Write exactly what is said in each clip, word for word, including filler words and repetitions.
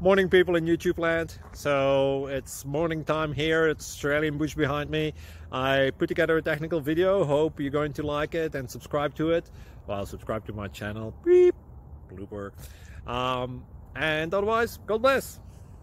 Morning, people in YouTube land. So it's morning time here. It's Australian bush behind me. I put together a technical video. Hope you're going to like it and subscribe to it. Well, subscribe to my channel. Beep. Blooper. Um, and otherwise, God bless.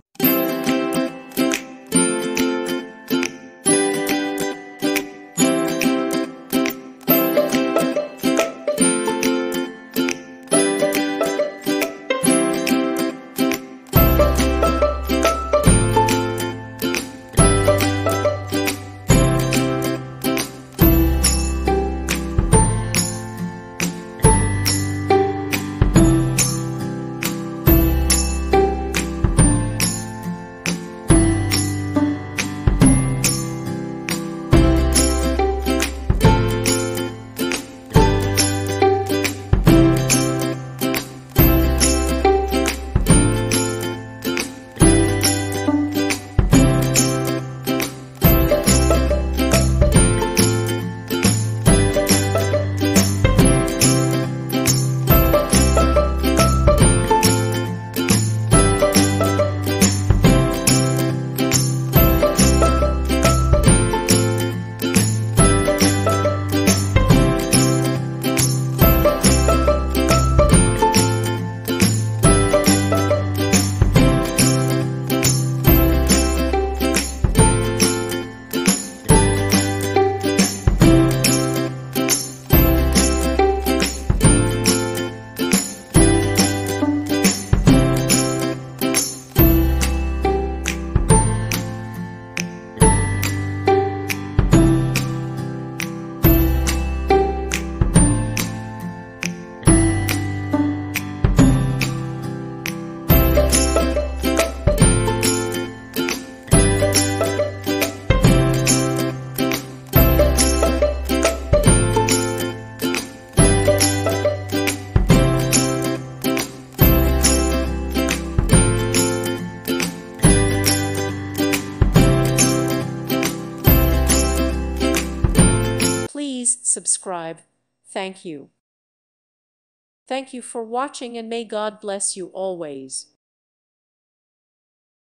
Please subscribe. Thank you. Thank you for watching, and may God bless you always.